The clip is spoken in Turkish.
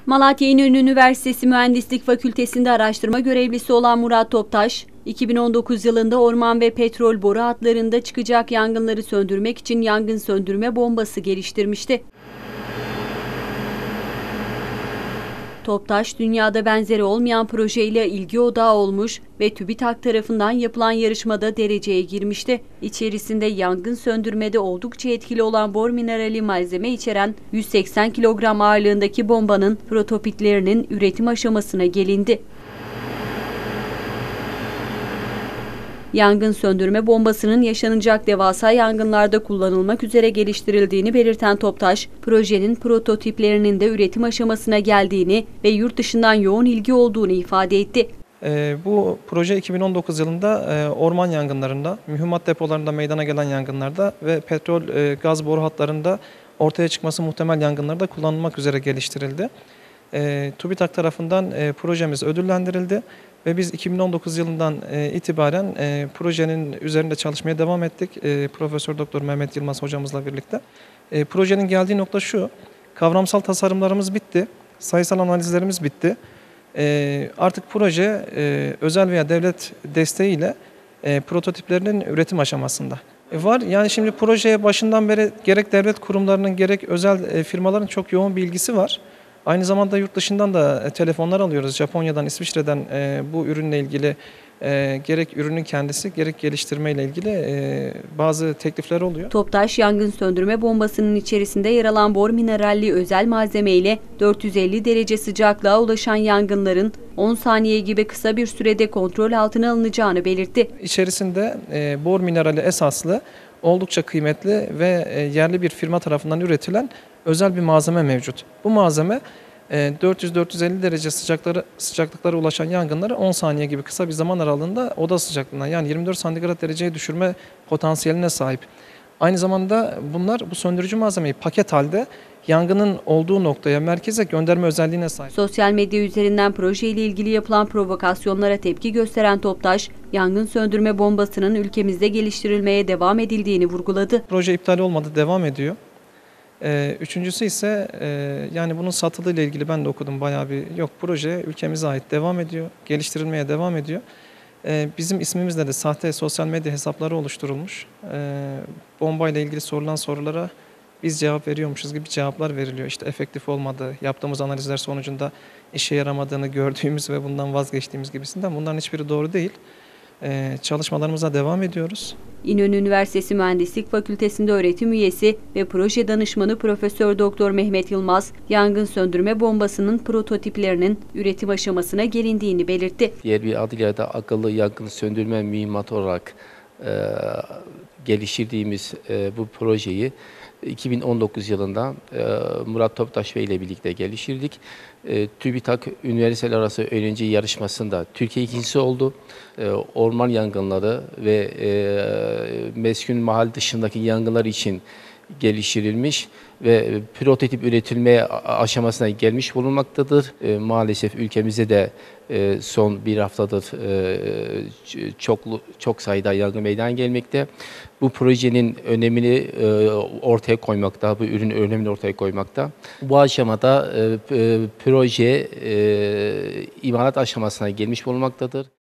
Malatya İnönü Üniversitesi Mühendislik Fakültesi'nde araştırma görevlisi olan Murat Toptaş, 2019 yılında orman ve petrol boru hatlarında çıkacak yangınları söndürmek için yangın söndürme bombası geliştirmişti. Toptaş, dünyada benzeri olmayan projeyle ilgi odağı olmuş ve TÜBİTAK tarafından yapılan yarışmada dereceye girmişti. İçerisinde yangın söndürmede oldukça etkili olan bor minerali malzeme içeren 180 kilogram ağırlığındaki bombanın prototiplerinin üretim aşamasına gelindi. Yangın söndürme bombasının yaşanacak devasa yangınlarda kullanılmak üzere geliştirildiğini belirten Toptaş, projenin prototiplerinin de üretim aşamasına geldiğini ve yurt dışından yoğun ilgi olduğunu ifade etti. Bu proje 2019 yılında orman yangınlarında, mühimmat depolarında meydana gelen yangınlarda ve petrol gaz boru hatlarında ortaya çıkması muhtemel yangınlarda kullanılmak üzere geliştirildi. TÜBİTAK tarafından projemiz ödüllendirildi ve biz 2019 yılından itibaren projenin üzerinde çalışmaya devam ettik. Profesör Doktor Mehmet Yılmaz hocamızla birlikte. Projenin geldiği nokta şu: kavramsal tasarımlarımız bitti, sayısal analizlerimiz bitti. Artık proje özel veya devlet desteğiyle prototiplerinin üretim aşamasında. Var. Yani şimdi projeye başından beri gerek devlet kurumlarının gerek özel firmaların çok yoğun bir ilgisi var. Aynı zamanda yurt dışından da telefonlar alıyoruz. Japonya'dan, İsviçre'den bu ürünle ilgili gerek ürünün kendisi gerek geliştirme ile ilgili bazı teklifler oluyor. Toptaş, yangın söndürme bombasının içerisinde yer alan bor mineralli özel malzeme ile 450 derece sıcaklığa ulaşan yangınların 10 saniye gibi kısa bir sürede kontrol altına alınacağını belirtti. İçerisinde bor minerali esaslı, oldukça kıymetli ve yerli bir firma tarafından üretilen özel bir malzeme mevcut. Bu malzeme 400-450 derece sıcaklıklara ulaşan yangınları 10 saniye gibi kısa bir zaman aralığında oda sıcaklığına, yani 24 santigrat dereceye düşürme potansiyeline sahip. Aynı zamanda bu söndürücü malzemeyi paket halde yangının olduğu noktaya, merkeze gönderme özelliğine sahip. Sosyal medya üzerinden projeyle ilgili yapılan provokasyonlara tepki gösteren Toptaş, yangın söndürme bombasının ülkemizde geliştirilmeye devam edildiğini vurguladı. Proje iptal olmadı, devam ediyor. Üçüncüsü ise yani bunun satılığıyla ilgili ben de okudum bayağı bir. Yok, proje ülkemize ait, devam ediyor, geliştirilmeye devam ediyor. Bizim ismimizle de sahte sosyal medya hesapları oluşturulmuş. Bombayla ilgili sorulan sorulara biz cevap veriyormuşuz gibi cevaplar veriliyor. İşte efektif olmadığı, yaptığımız analizler sonucunda işe yaramadığını gördüğümüz ve bundan vazgeçtiğimiz gibisinden. Bunların hiçbiri doğru değil. Çalışmalarımıza devam ediyoruz. İnönü Üniversitesi Mühendislik Fakültesi'nde öğretim üyesi ve proje danışmanı Profesör Doktor Mehmet Yılmaz, yangın söndürme bombasının prototiplerinin üretim aşamasına gelindiğini belirtti. Diğer bir adıyla da akıllı yangın söndürme mühimmatı olarak geliştirdiğimiz bu projeyi 2019 yılında Murat Toptaş Bey ile birlikte geliştirdik. TÜBİTAK Üniversiteler Arası Öğrenci Yarışması'nda Türkiye ikincisi oldu. Orman yangınları ve meskun mahal dışındaki yangınlar için geliştirilmiş ve prototip üretilmeye aşamasına gelmiş bulunmaktadır. Maalesef ülkemizde de son bir haftadır çok sayıda yangın meydana gelmekte. Bu projenin önemini ortaya koymakta, bu ürünün önemini ortaya koymakta. Bu aşamada proje imalat aşamasına gelmiş bulunmaktadır.